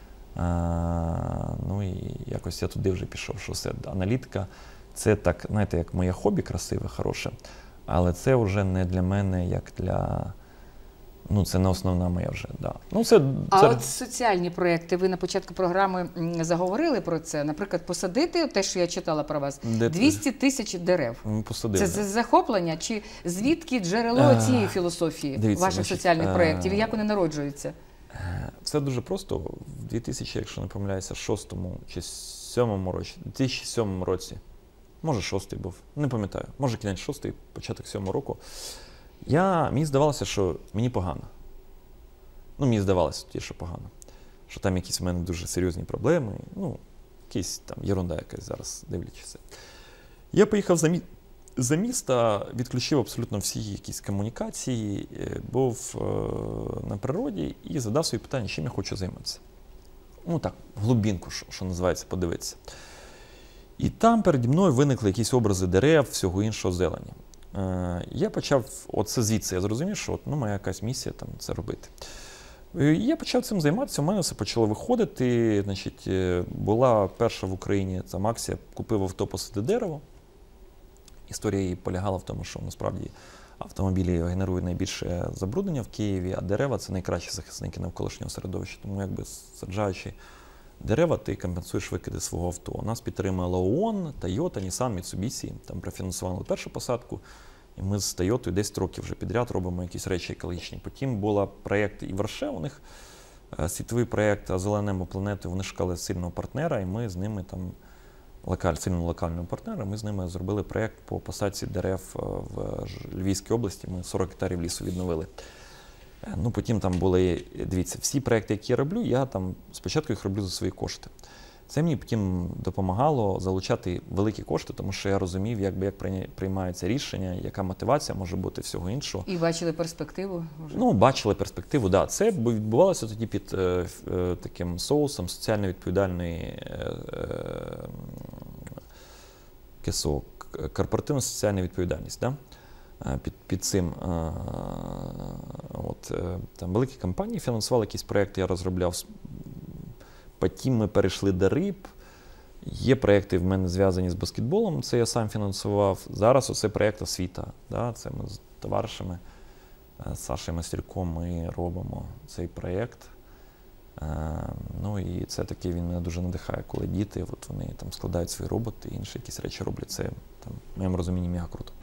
Ну і якось я туди вже пішов, що все, аналітика, це так, знаєте, як моє хобі красиве, хороше, але це вже не для мене, як для... Ну, це не основна моя вже, да. Ну, А от соціальні проєкти, ви на початку програми заговорили про це, наприклад, посадити, те, що я читала про вас, 200 тисяч дерев. Посадили. Це захоплення чи звідки джерело цієї філософії ваших соціальних проєктів? І як вони народжуються? Все дуже просто. В 2000, якщо не помиляюся, 6-му чи 7-му році, 2007 році, може 6-й був, не пам'ятаю, може кінець 6-й, початок 7-го року, мені здавалося, що мені погано. Ну, мені здавалося тоді, що погано. Що там якісь в мене дуже серйозні проблеми, ну, якісь там єрунда якась зараз, дивлячись. Я поїхав за міста, відключив абсолютно всі якісь комунікації, був на природі і задав собі питання, чим я хочу займатися. Ну так, в глибинку, що називається, подивитися. І там переді мною виникли якісь образи дерев, всього іншого зелені. Я почав, оце звідси я зрозумів, що моя якась місія там це робити. Я почав цим займатися, у мене все почало виходити. Значить, була перша в Україні там акція, купив авто посади дерево. Історія її полягала в тому, що насправді автомобілі генерують найбільше забруднення в Києві, а дерева – це найкращі захисники навколишнього середовища. Тому якби саджаючи дерева, ти компенсуєш викиди свого авто. Нас підтримала ООН, Toyota, Nissan, Mitsubishi, там профінансували першу посадку. І ми з Toyota 10 років вже підряд робимо якісь речі екологічні. Потім був проєкт і Варше, у них світовий проєкт «Озеленимо планету», вони шукали сильного партнера, і ми з ними там, сильного локального партнера, ми з ними зробили проєкт по посадці дерев в Львівській області, ми 40 гектарів лісу відновили. Ну, потім там були, дивіться, всі проєкти, які я роблю, я там спочатку їх роблю за свої кошти. Це мені потім допомагало залучати великі кошти, тому що я розумів, як приймаються рішення, яка мотивація може бути всього іншого. І бачили перспективу? Вже? Ну, бачили перспективу, так. Да. Це відбувалося тоді під таким соусом соціально відповідальної КСО, корпоративна соціальна відповідальність. Да? Під цим там великі компанії фінансували якісь проєкти, я розробляв. Потім ми перейшли до риб. Є проєкти в мене зв'язані з баскетболом, це я сам фінансував. Зараз оце проєкт «Освіта». Да? Це ми з товаришами, з Сашею Мастерком ми робимо цей проєкт. Ну і це таке, він мене дуже надихає, коли діти, от вони там складають свої роботи, інші якісь речі роблять. Це, там, в моєму розумінні, мега круто.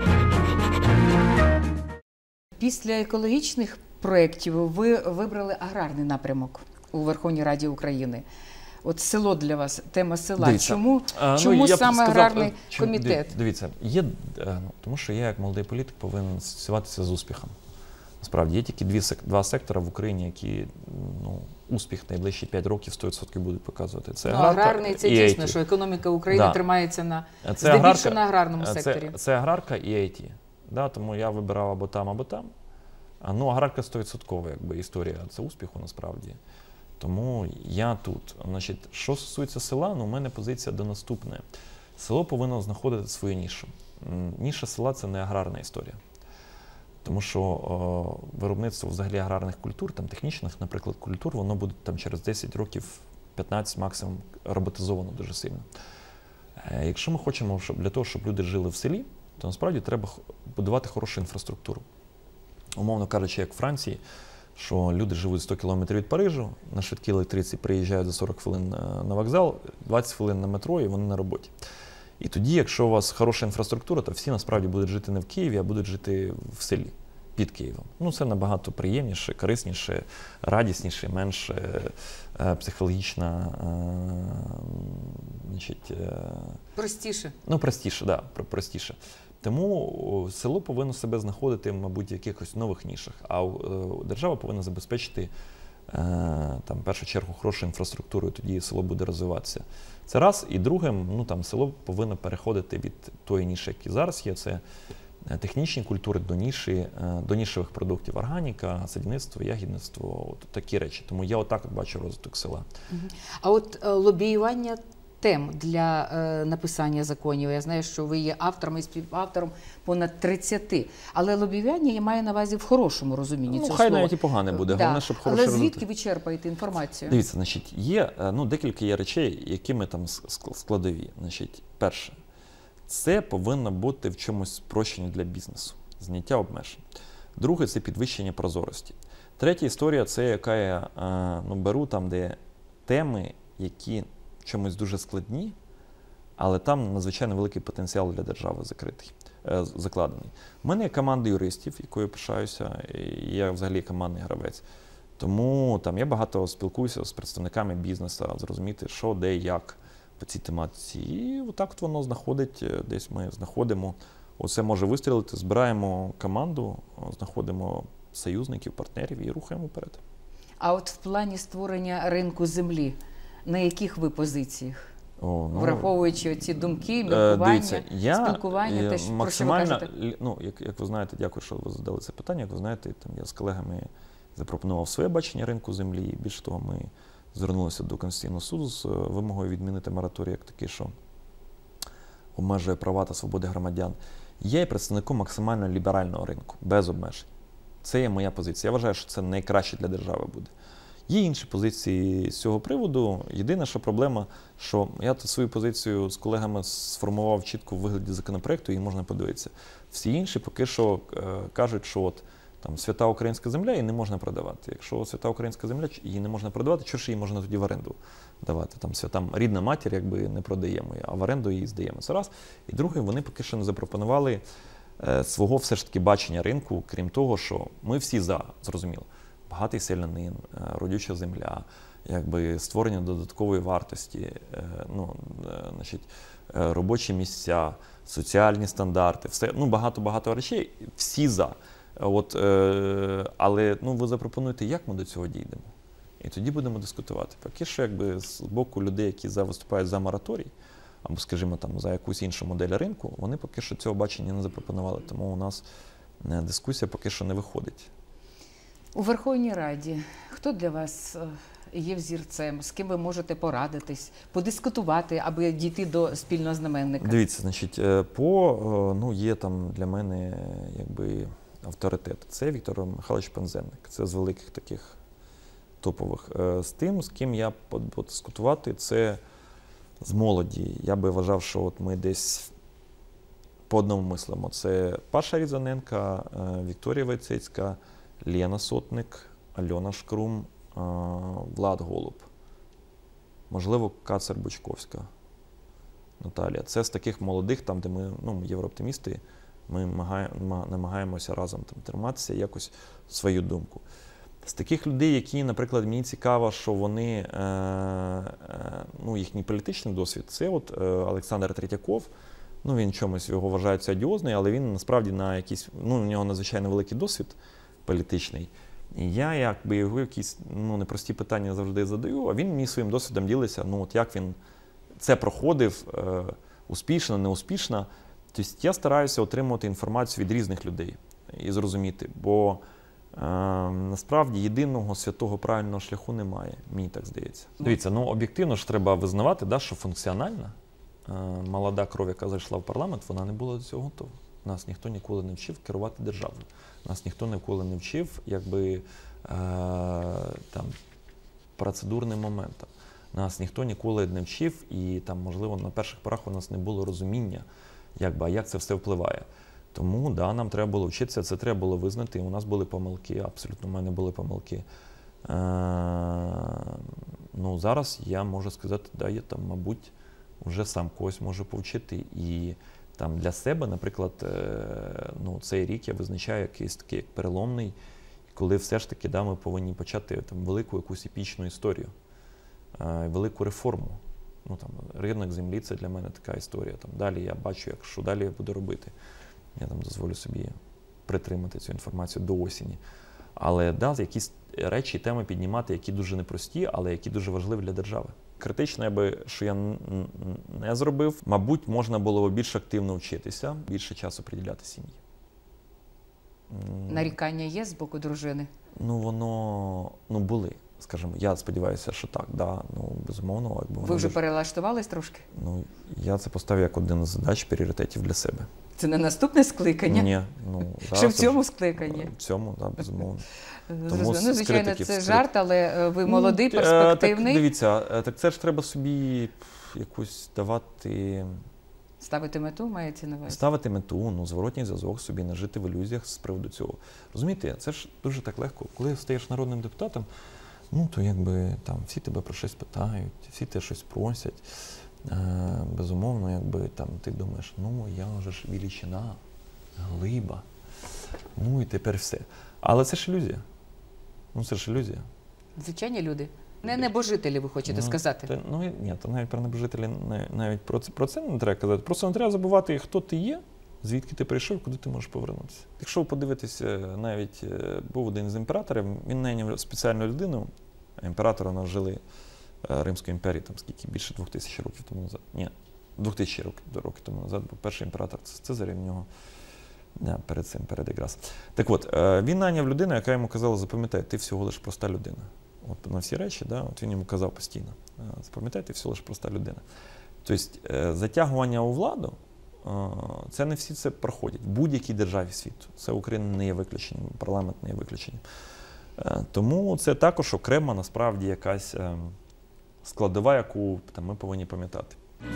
Після екологічних проєктів ви вибрали аграрний напрямок у Верховній Раді України. От село для вас, тема села. Дивіться, Чому саме аграрний комітет? Дивіться, тому що я як молодий політик повинен асоціюватися з успіхом. Насправді, є тільки два сектори в Україні, які успіх найближчі 5 років 100% будуть показувати. Це аграрний, це дійсно, що економіка України тримається здебільшого на аграрному секторі. Це аграрка і IT. Да, тому я вибирав або там, або там. Аграрка 100% якби історія, це успіху насправді. Тому я тут. Значить, що стосується села, у мене позиція до наступної. Село повинно знаходити свою нішу. Ніша села – це не аграрна історія. Тому що виробництво взагалі аграрних культур, там технічних, наприклад, культур, воно буде там через 10 років, 15 максимум роботизовано дуже сильно. Якщо ми хочемо, для того, щоб люди жили в селі, то насправді треба будувати хорошу інфраструктуру. Умовно кажучи, як в Франції, що люди живуть 100 кілометрів від Парижу, на швидкій електриці приїжджають за 40 хвилин на вокзал, 20 хвилин на метро і вони на роботі. І тоді, якщо у вас хороша інфраструктура, то всі насправді будуть жити не в Києві, а будуть жити в селі, під Києвом. Це набагато приємніше, корисніше, радісніше, менш психологічно, простіше. Простіше, так, простіше. Тому село повинно себе знаходити, мабуть, в якихось нових нішах, а держава повинна забезпечити, в першу чергу, хорошу інфраструктуру, і тоді село буде розвиватися. Це раз. І другим, село повинно переходити від тої ніші, які зараз є, це технічні культури до нішевих продуктів, органіка, садівництво, ягідництво, такі речі. Тому я отак бачу розвиток села. А от лобіювання тем для написання законів. Я знаю, що ви є автором і співавтором понад 30. Але лобіювання я маю на увазі в хорошому розумінні цього слова. Хай навіть і погане буде, головне, щоб хороше робити. Але звідки ви черпаєте інформацію? Дивіться, значить, є декілька речей, які ми там складові. Значить, перше, це повинно бути в чомусь спрощення для бізнесу, зняття обмежень. Друге, це підвищення прозорості. Третя історія, це яка я беру там, де теми, які чомусь дуже складні, але там надзвичайно великий потенціал для держави закладений. У мене є команда юристів, якою пишаюся, і я взагалі командний гравець. Тому я багато спілкуюся з представниками бізнесу, зрозуміти, що, де, як по цій тематиці. І отак воно знаходить, десь ми знаходимо, оце може вистрілити, збираємо команду, знаходимо союзників, партнерів і рухаємо вперед. А от в плані створення ринку землі, на яких ви позиціях? Враховуючи ці думки, міркування, спілкування, те, про що ви кажете? Як ви знаєте, дякую, що ви задали це питання. Як ви знаєте, я з колегами запропонував своє бачення ринку землі. Більше того, ми звернулися до Конституційного суду з вимогою відмінити мораторій як такий, що обмежує права та свободи громадян. Я є представником максимально ліберального ринку, без обмежень. Це є моя позиція. Я вважаю, що це найкраще для держави буде. Є інші позиції з цього приводу. Єдина що проблема, що я тут свою позицію з колегами сформував чітко в вигляді законопроекту, і можна подивитися. Всі інші поки що кажуть, що от там свята українська земля її не можна продавати. Якщо свята українська земля, її не можна продавати, чого ж її можна тоді в оренду давати? Там свята рідна матір, якби не продаємо, а в оренду її здаємо. Це раз. І друге, вони поки що не запропонували свого все ж таки бачення ринку, крім того, що ми всі зрозуміло. Багатий селянин, родюча земля, якби створення додаткової вартості, робочі місця, соціальні стандарти, все, багато речей, всі за. Але ви запропонуєте, як ми до цього дійдемо? І тоді будемо дискутувати. Поки що, якби з боку людей, які виступають за мораторій, або, скажімо, там, за якусь іншу модель ринку, вони поки що цього бачення не запропонували. Тому у нас дискусія поки що не виходить. У Верховній Раді хто для вас є взірцем, з ким ви можете порадитись, подискутувати, аби дійти до спільного знаменника? Дивіться, значить, є там для мене якби авторитет. Це Віктор Михайлович Пинзеник. Це з великих таких топових. З тим, з ким я подискутувати, це з молоді. Я би вважав, що от ми десь по одному мислимо. Це Паша Різаненка, Вікторія Войцецька, Лена Сотник, Альона Шкрум, Влад Голуб. Можливо, Кацер-Бучковська Наталія. Це з таких молодих, там, де ми, єврооптимісти, ми намагаємося разом там триматися, якось свою думку. З таких людей, які, наприклад, мені цікаво, що вони, їхній політичний досвід, це от Олександр Третьяков. Він чомусь його вважається одіозний, але він насправді на якийсь, у нього надзвичайно великий досвід політичний. І я якби його якісь непрості питання завжди задаю, а він мені своїм досвідом ділиться, як він це проходив, успішно, неуспішно. Тобто я стараюся отримувати інформацію від різних людей і зрозуміти, бо насправді єдиного святого правильного шляху немає, мені так здається. Дивіться, об'єктивно ж треба визнавати, що функціональна молода кров, яка зайшла в парламент, вона не була до цього готова. Нас ніхто ніколи не вчив керувати державою. Нас ніхто ніколи не вчив, процедурним моментам. Нас ніхто ніколи не вчив, і можливо, на перших порах у нас не було розуміння, як це все впливає. Тому, нам треба було вчитися, це треба було визнати. У нас були помилки, абсолютно в мене були помилки. Зараз я можу сказати, я мабуть, вже сам когось можу повчити. І для себе, наприклад, цей рік я визначаю якийсь такий переломний, коли все ж таки ми повинні почати велику якусь епічну історію, велику реформу. Ринок землі – це для мене така історія. Далі я бачу, що далі я буду робити. Я дозволю собі притримати цю інформацію до осені. Але якісь речі, теми піднімати, які дуже непрості, але які дуже важливі для держави. Критично, що я не зробив, мабуть, можна було б більш активно вчитися, більше часу приділяти сім'ї. Нарікання є з боку дружини? Були, скажімо. Я сподіваюся, що так, безумовно. Ви вже перелаштувались трошки? Я це поставив як один з задач, пріоритетів для себе. Це не наступне скликання? Ні. Ще в цьому скликанні? В цьому, так, безумовно. Звичайно, це жарт, але ви молодий, перспективний. Дивіться, це ж треба собі якусь давати... Ставити мету, мається на увазі? Ставити мету, зворотній зв'язок собі, не жити в ілюзіях з приводу цього. Розумієте, це ж дуже так легко. Коли стаєш народним депутатом, то всі тебе про щось питають, всі тебе щось просять. Безумовно, ти думаєш, я вже ж величина, глиба, і тепер все. Але це ж ілюзія. Це ж ілюзія. Звичайні люди. Не небожителі, ви хочете сказати? Ні, то навіть про небожителі, навіть про це не треба казати. Просто не треба забувати, хто ти є, звідки ти прийшов, куди ти можеш повернутися. Якщо ви подивитеся, навіть був один з імператорів, він найняв спеціальну людину, імператори у нас жили Римської імперії, скільки, більше 2000 років тому назад. Ні, 2000 років тому назад був перший імператор Цезарь, в нього перед якраз. Так от, він найняв людину, яка йому казала, запам'ятай, ти всього лиш проста людина. На всі речі, він йому казав постійно, запам'ятай, ти всього лиш проста людина. Тобто, затягування у владу це не всі це проходять. В будь-якій державі світу. Це Україна не є виключенням, парламент не є виключенням. Тому це також окрема, насправді, якась складова, яку ми повинні пам'ятати.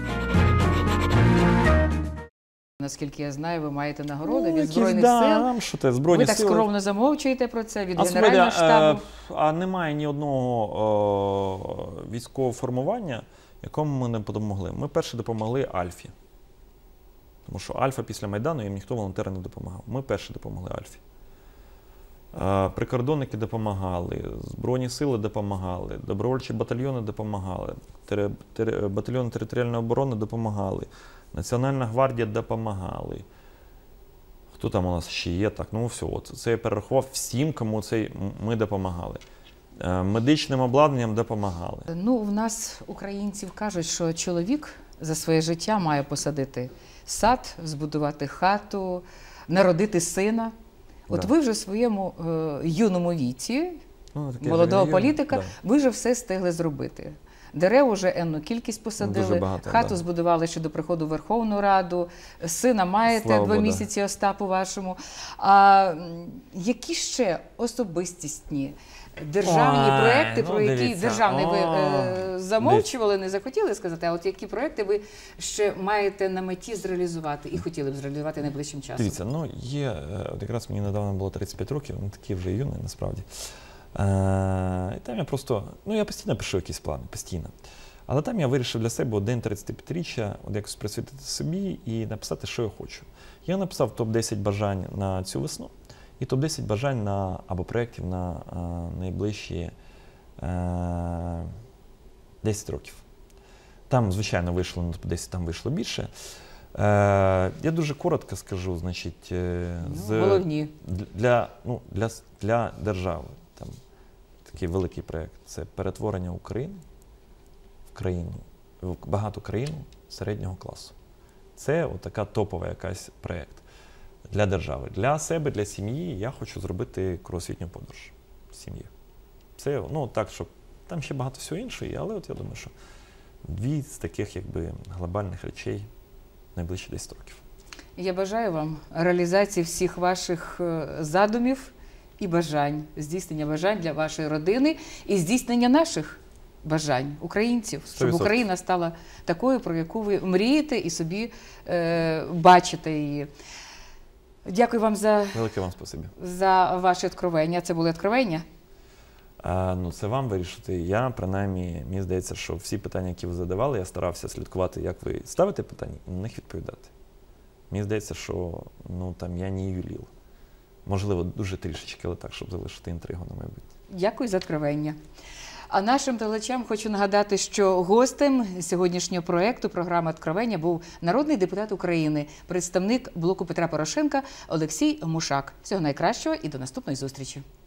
Наскільки я знаю, ви маєте нагороди від якісь, Збройних да, сил. що те, Збройні Ви так сили. скромно замовчуєте про це від А Генерального штабу. А немає ні одного військового формування, якому ми не допомогли. Ми перші допомогли Альфі. Тому що Альфа після Майдану їм ніхто волонтери не допомагав. Ми перші допомогли Альфі. Прикордонники допомагали, Збройні сили допомагали, добровольчі батальйони допомагали, батальйони територіальної оборони допомагали, Національна гвардія допомагали. Хто там у нас ще є? Так, ну все, це я перерахував всім, кому ми допомагали. Медичним обладнанням допомагали. Ну, в нас, українців, кажуть, що чоловік за своє життя має посадити сад, збудувати хату, народити сина. От ви вже в своєму юному віці, молодого політика, ви вже все встигли зробити. Дерев уже енну кількість посадили, багато, хату збудували ще до приходу в Верховну Раду, сина маєте, Слава 2 Богу, місяці Остапу вашому. А які ще особистісні державні проекти, про які державний ви замовчували, не захотіли сказати, а от які проекти ви ще маєте на меті зреалізувати і хотіли б зреалізувати найближчим часом? Дивіться, ну є, от якраз мені недавно було 35 років, не такий вже юний насправді. І там я просто, я постійно пишу якісь плани, постійно. Але там я вирішив для себе день 35-річчя якось присвятити собі і написати, що я хочу. Я написав топ-10 бажань на цю весну і топ-10 бажань або проєктів на найближчі 10 років. Там, звичайно, вийшло, десь там вийшло більше. Я дуже коротко скажу, значить, головні. Для держави. Там такий великий проєкт – це перетворення України в багату країну середнього класу. Це така топова якась проєкт для держави. Для себе, для сім'ї я хочу зробити кругосвітню подорож в сім'ї. Це, так, щоб там ще багато всього іншого, але от я думаю, що 2 з таких глобальних речей найближчі 10 років. Я бажаю вам реалізації всіх ваших задумів і бажань, здійснення бажань для вашої родини і здійснення наших бажань, українців, щоб 100%. Україна стала такою, про яку ви мрієте і собі бачите її. Дякую вам Велике вам спасибі. за ваші откровення. Це були откровення? Це вам вирішити. Я, принаймні, мені здається, що всі питання, які ви задавали, я старався слідкувати, як ви ставите питання, і на них відповідати. Мені здається, що я не ювелір. Можливо, дуже трішечки, але так, щоб залишити інтригу на майбутнє. Дякую за откровення. А нашим глядачам хочу нагадати, що гостем сьогоднішнього проєкту програми «Откровення» був народний депутат України, представник блоку Петра Порошенка Олексій Мушак. Всього найкращого і до наступної зустрічі.